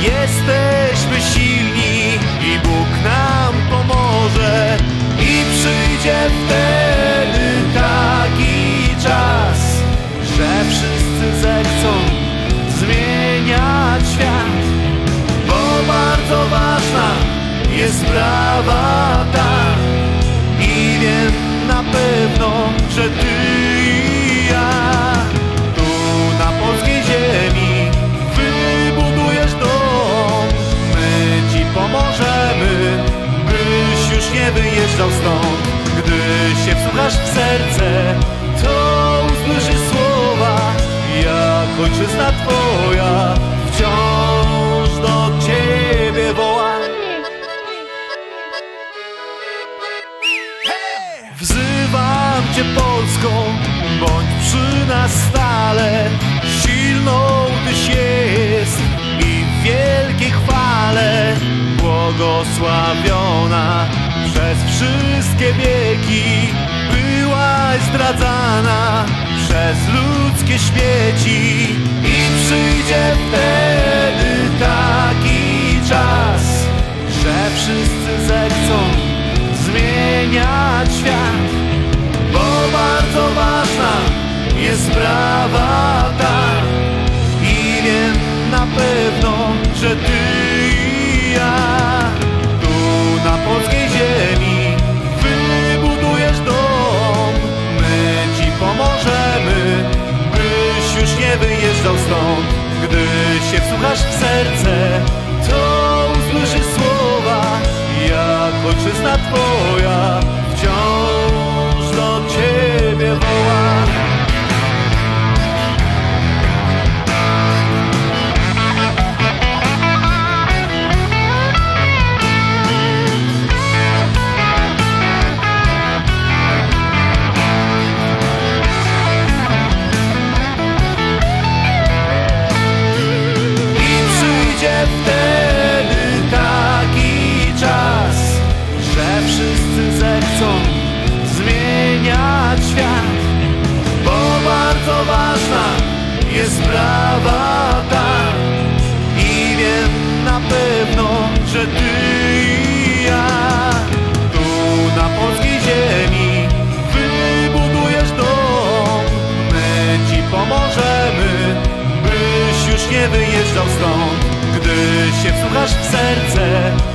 Jesteśmy silni i Bóg nam pomoże. I przyjdzie wtedy taki czas, że wszyscy zechcą zmieniać świat. Bo bardzo ważna jest sprawa ta i wiem na pewno, że ty i ja tu na polskiej ziemi wybudujesz dom. My ci pomożemy, byś już nie wyjeżdżał stąd. Gdy się wsłuchasz w serce, to usłyszysz słowa, jak ojczyzna twoja wciąż do ciebie woła. Wzywam cię Polsko, bądź przy nas stale. Silną tyś jest i w wielkiej chwale błogosławiona przez wszystkie wieki. Byłaś zdradzana przez ludzkie śmieci. I przyjdzie wtedy taki czas, że wszyscy zechcą zmieniać świat. Bo bardzo ważna jest sprawa ta i wiem na pewno, że ty i ja tu na polskiej ziemi wybudujesz dom. My ci pomożemy, byś już nie wyjeżdżał stąd. Gdy się wsłuchasz w serce, to usłyszysz słowa, jak ojczyzna twoja wciąż do ciebie woła. Wtedy taki czas, że wszyscy zechcą zmieniać świat. Bo bardzo ważna jest sprawa ta i wiem na pewno, że ty i ja tu na polskiej ziemi wybudujesz dom. My ci pomożemy, byś już nie wyjeżdżał stąd. Gdy się wsłuchasz w serce,